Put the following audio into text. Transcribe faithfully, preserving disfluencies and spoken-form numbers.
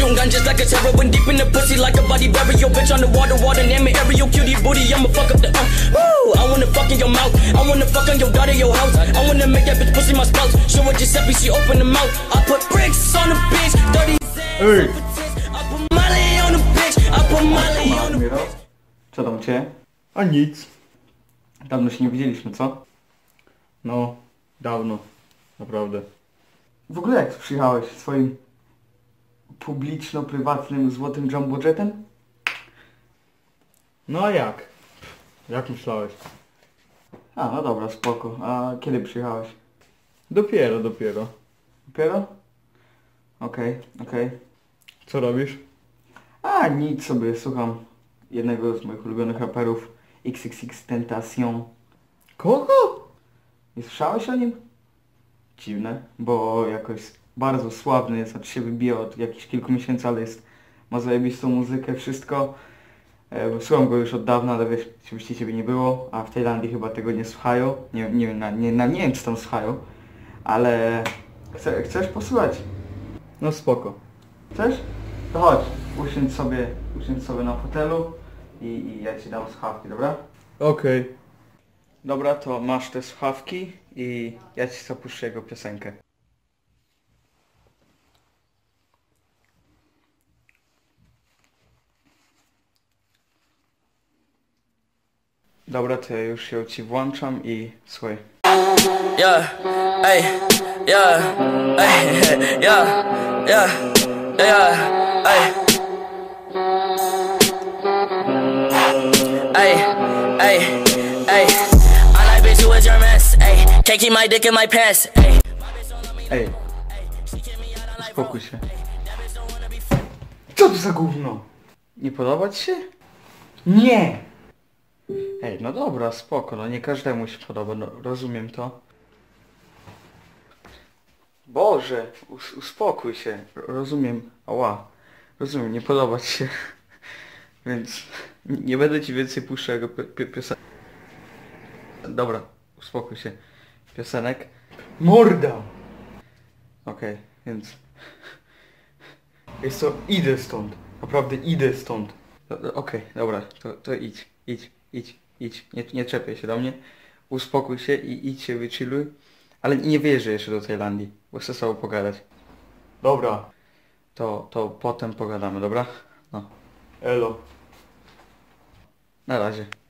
consume ganjas like a heroin, deep in the pussy like a body burial. Bitch on the water, water, name it aerial, cutie booty. I'ma fuck up the um. Woo! I wanna fuck in your mouth. I wanna fuck on your daughter, your house. I wanna make that bitch pussy my spouse. Show her Giuseppe, she open the mouth. I put bricks on the bitch, thirty Ej! I put Molly on the bitch. I put Molly on the bitch. Co tam u ciebie? A nic. Dawno się nie widzieliśmy, co? No, dawno. Naprawdę. W ogóle jak tu przyjechałeś swoim publiczno-prywatnym złotym jumbojetem? No a jak? Jak myślałeś? A, no dobra, spoko. A kiedy przyjechałeś? Dopiero, dopiero. Dopiero? Okej, okej. Co robisz? A, nic sobie, słucham jednego z moich ulubionych raperów, X X X Tentacion. Kogo? Nie słyszałeś o nim? Dziwne, bo jakoś bardzo sławny jest, znaczy się wybija od jakichś kilku miesięcy, ale jest, ma zajebistą muzykę, wszystko. E, słucham go już od dawna, ale wiesz, oczywiście ciebie nie było, a w Tajlandii chyba tego nie słuchają. Nie, nie, na, nie, na, nie wiem, czy tam słuchają, ale chce, chcesz posłuchać? No spoko. Chcesz? To chodź, usiądź sobie, usiądź sobie na fotelu i, i ja ci dam słuchawki, dobra? Okej. Okay. Dobra, to masz te słuchawki i ja ci zapuszczę jego piosenkę. Dobra, to ja już ją ci włączam i słuchaj. Yeah, ey, yeah, ey, yeah, yeah, yeah, ey. Ey, ey, ey. I like bitch, you was your mess, ey. Can't keep my dick in my pants, ey. Ej, uspokój się. Co to za gówno? Nie podoba ci się? Nie! Ej, no dobra, spoko, no nie każdemu się podoba, no rozumiem to. Boże, us uspokój się, rozumiem, ała, rozumiem, nie podoba ci się. Więc nie będę ci więcej puszczał jego piosenek. Dobra, uspokój się. Piosenek. Morda! Okej, okay, więc... Jest to, idę stąd. Naprawdę idę stąd. Okej, okay, dobra, to, to idź, idź, idź, idź. Nie, nie czepiaj się do mnie. Uspokój się i idź się wychilluj. Ale nie wierzę jeszcze do Tajlandii, bo chcę z tobą pogadać. Dobra. To, to potem pogadamy, dobra? No. Elo. Na razie.